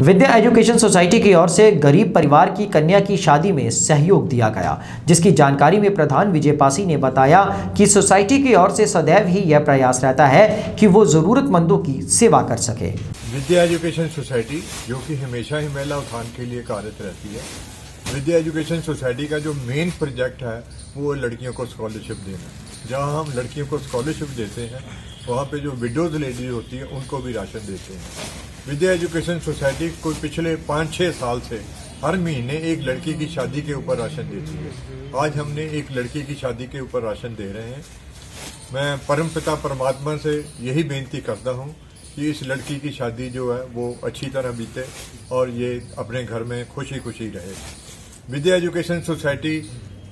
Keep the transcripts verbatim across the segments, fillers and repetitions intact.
विद्या education society की ओर से गरीब परिवार की कन्या की शादी में सहयोग दिया गया, जिसकी जानकारी में प्रधान विजय पासी ने बताया कि सोसाइटी की ओर से सदैव ही यह प्रयास रहता है कि वो जरूरतमंदों की सेवा कर सके। विद्या एजुकेशन सोसाइटी जो कि हमेशा ही महिला उत्थान के लिए कार्यरत रहती है। विद्या एजुकेशन सोसाइटी का जो मेन प्रोजेक्ट है वो लड़कियों को स्कॉलरशिप देना। जहाँ हम लड़कियों को स्कॉलरशिप देते हैं वहाँ पे जो विडोज लेडीज होती है उनको भी राशन देते हैं। विद्या एजुकेशन सोसाइटी को पिछले पाँच छः साल से हर महीने एक लड़की की शादी के ऊपर राशन देती है। आज हमने एक लड़की की शादी के ऊपर राशन दे रहे हैं। मैं परमपिता परमात्मा से यही बेनती करता हूँ कि इस लड़की की शादी जो है वो अच्छी तरह बीते और ये अपने घर में खुशी खुशी रहे। विद्या एजुकेशन सोसाइटी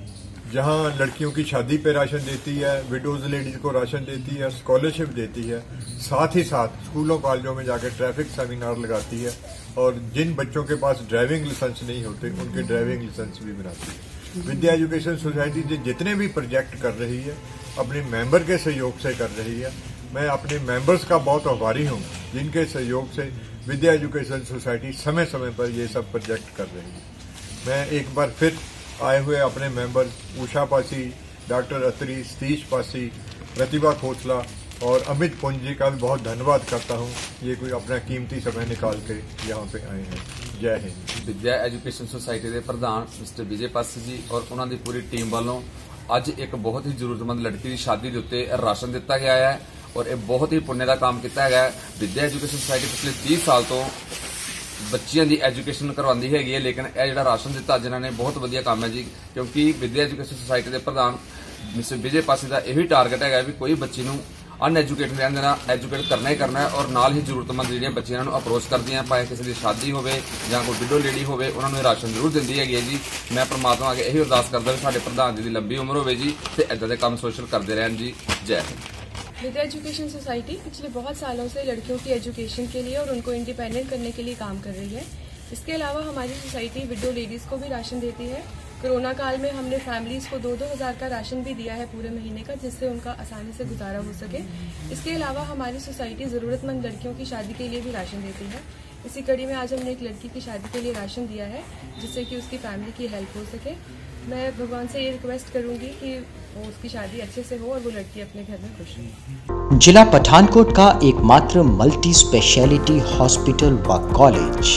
जहां लड़कियों की शादी पे राशन देती है, विडोज लेडीज को राशन देती है, स्कॉलरशिप देती है, साथ ही साथ स्कूलों कॉलेजों में जाकर ट्रैफिक सेमिनार लगाती है और जिन बच्चों के पास ड्राइविंग लाइसेंस नहीं होते उनके ड्राइविंग लाइसेंस भी बनाती है। विद्या एजुकेशन सोसाइटी जितने भी प्रोजेक्ट कर रही है अपने मेंबर के सहयोग से कर रही है। मैं अपने मेंबर्स का बहुत आभारी हूँ जिनके सहयोग से विद्या एजुकेशन सोसाइटी समय समय पर ये सब प्रोजेक्ट कर रही है। मैं एक बार फिर आए हुए अपने मेंबर उषा पासी, डॉक्टर अत्री, सतीश पासी, प्रतिभा खोसला और अमित पुंज जी का भी बहुत धन्यवाद करता हूं। ये कोई अपना कीमती समय निकाल के यहाँ पे आए हैं। जय हिंद। विद्या एजुकेशन सोसाइटी के प्रधान मिस्टर विजय पासी जी और उन्होंने पूरी टीम वालों अज एक बहुत ही जरूरतमंद लड़की की शादी के उत्ते राशन दिता गया है और एक बहुत ही पुण्य का काम किया गया है। विद्या एजुकेशन सोसाइटी पिछले तीस साल तो बच्चियों की एजुकेशन करवाती हैगी है, लेकिन यह जो राशन दिता जिन्होंने बहुत वधिया काम है जी, क्योंकि विद्या एजुकेशन सोसाइटी के प्रधान मिस्टर विजय पासी का यही टारगेट है भी कोई बच्ची नूं अनएजुकेटेड रहने देना, एजुकेट करना ही करना है और नाल ही जरूरतमंद जिहड़ियां बच्चियां नूं अप्रोच करदियां, भावें किसी की शादी होवे जां कोई विडो लेडी होवे उन्होंने राशन जरूर दिंदी हैगी जी। मैं परमात्मा अगे यही अरदास करदा भी साडे प्रधान जी की लंबी उम्र होवे जी ते इदां दे काम सोशल करते रहन जी। जय हिंद। विद्या एजुकेशन सोसाइटी पिछले बहुत सालों से लड़कियों की एजुकेशन के लिए और उनको इंडिपेंडेंट करने के लिए काम कर रही है। इसके अलावा हमारी सोसाइटी विडो लेडीज़ को भी राशन देती है। कोरोना काल में हमने फैमिलीज़ को दो दो हज़ार का राशन भी दिया है पूरे महीने का, जिससे उनका आसानी से गुजारा हो सके। इसके अलावा हमारी सोसाइटी ज़रूरतमंद लड़कियों की शादी के लिए भी राशन देती है। इसी कड़ी में आज हमने एक लड़की की शादी के लिए राशन दिया है जिससे कि उसकी फैमिली की हेल्प हो सके। मैं भगवान से ये रिक्वेस्ट करूंगी कि वो उसकी शादी अच्छे से हो और वो लड़की अपने घर में खुश रहे। जिला पठानकोट का एकमात्र मल्टी स्पेशलिटी हॉस्पिटल व कॉलेज,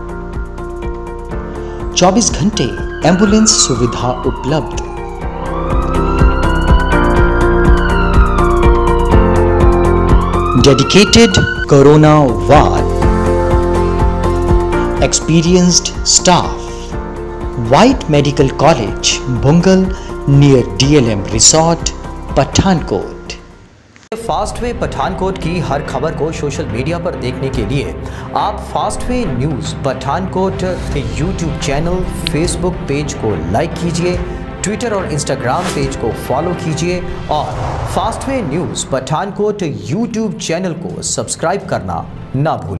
चौबीस घंटे एम्बुलेंस सुविधा उपलब्ध। Dedicated corona ward, experienced staff. White Medical College, Bungal, near D L M Resort, Pathankot. Fast way Pathankot की हर खबर को सोशल मीडिया पर देखने के लिए आप fast way news Pathankot YouTube channel, Facebook page को लाइक कीजिए, ट्विटर और इंस्टाग्राम पेज को फॉलो कीजिए और fast way news Pathankot YouTube channel को सब्सक्राइब करना ना भूलिए।